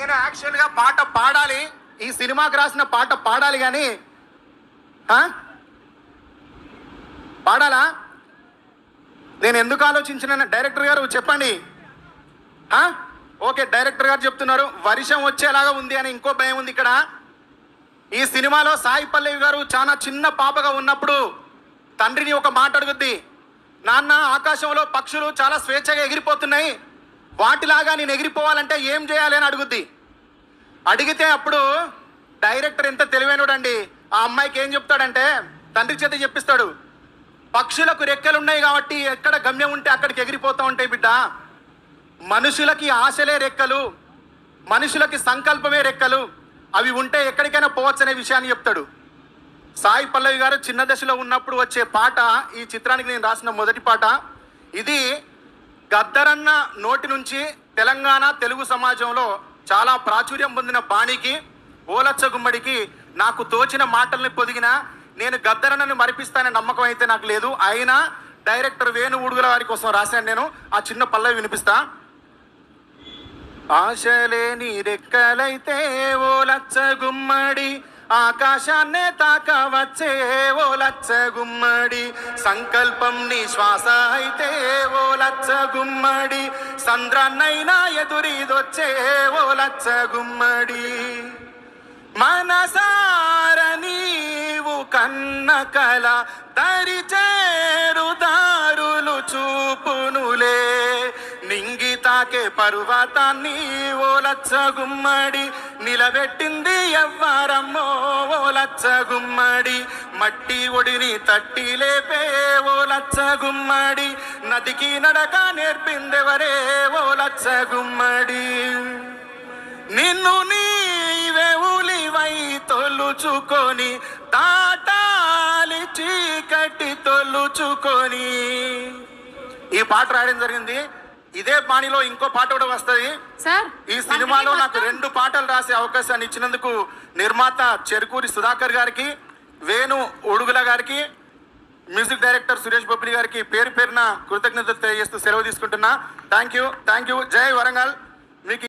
నేను యాక్చువల్ గా పాట పాడాలి, ఈ సినిమాకి రాసిన పాట పాడాలి, కానీ పాడాలా? నేను ఎందుకు ఆలోచించిన డైరెక్టర్ గారు చెప్పండి. ఓకే, డైరెక్టర్ గారు చెప్తున్నారు వర్షం వచ్చేలాగా ఉంది అని. ఇంకో భయం ఉంది ఇక్కడ. ఈ సినిమాలో సాయి పల్లవి గారు చాలా చిన్న పాపగా ఉన్నప్పుడు తండ్రిని ఒక మాట అడుగుద్ది, నాన్న ఆకాశంలో పక్షులు చాలా స్వేచ్ఛగా ఎగిరిపోతున్నాయి, వాటిలాగా నేను ఎగిరిపోవాలంటే ఏం చేయాలి అని అడుగుద్ది. అడిగితే అప్పుడు డైరెక్టర్ ఎంత తెలివైనడండి, ఆ అమ్మాయికి ఏం చెప్తాడంటే తండ్రి చేత చెప్పిస్తాడు, పక్షులకు రెక్కలు ఉన్నాయి కాబట్టి ఎక్కడ గమ్యం ఉంటే అక్కడికి ఎగిరిపోతూ ఉంటాయి బిడ్డ, మనుషులకి ఆశలే రెక్కలు, మనుషులకి సంకల్పమే రెక్కలు, అవి ఉంటే ఎక్కడికైనా పోవచ్చు అనే విషయాన్ని చెప్తాడు. సాయి పల్లవి గారు చిన్న దశలో ఉన్నప్పుడు వచ్చే పాట ఈ చిత్రానికి నేను రాసిన మొదటి పాట. ఇది గద్దరన్న నోటి నుంచి తెలంగాణ తెలుగు సమాజంలో చాలా ప్రాచుర్యం పొందిన బాణికి, ఓలచ్చ గుమ్మడికి నాకు తోచిన మాటల్ని పొదిగిన నేను గద్దరన్నను మరిపిస్తాననే నమ్మకం అయితే నాకు లేదు. అయినా డైరెక్టర్ వేణు ఉడుగుల వారి కోసం రాశాను. నేను ఆ చిన్న పల్లవి వినిపిస్తా. ఆశలేని రెక్కలైతే ఓ లచ్చ గుమ్మడి, ఆకాశాన్నే తాకవచ్చే ఓ లచ్చ గుమ్మడి, సంకల్పం నీ శ్వాస అయితే ఓ లచ్చ గుమ్మడి, సంద్రాన్నైనా ఎదురీదొచ్చే ఓ లచ్చ గుమ్మడి, మనసార నీవు కన్న కల దరి చేరు దారులు చూపునులే, నింగి తాకే పర్వతాన్ని ఓ లచ్చ గుమ్మడి, నిలబెట్టింది ఎవ్వరమ్మో ఓ లచ్చ గుమ్మడి, మట్టి ఒడిని తట్టి లేపే ఓ లచ్చ గుమ్మడి, నదికి నడక నేర్పిందెవరే ఓ లచ్చ గుమ్మడి, నిన్ను నీవే ఉలివై తొలుచుకొని దాటాలి చీకటి తొలుచుకొని. ఈ పాట రాయడం జరిగింది. ఇదే బాణిలో ఇంకో పాట కూడా వస్తుంది. ఈ సినిమాలో నాకు 2 పాటలు రాసే అవకాశాన్ని ఇచ్చినందుకు నిర్మాత చెరుకూరి సుధాకర్ గారికి, వేణు ఉడుగుల గారికి, మ్యూజిక్ డైరెక్టర్ సురేష్ బొబ్బిలి గారికి పేరు పేరున కృతజ్ఞతలు తెలియజేస్తూ సెలవు తీసుకుంటున్నా. Thank you. జై వరంగల్. మీకు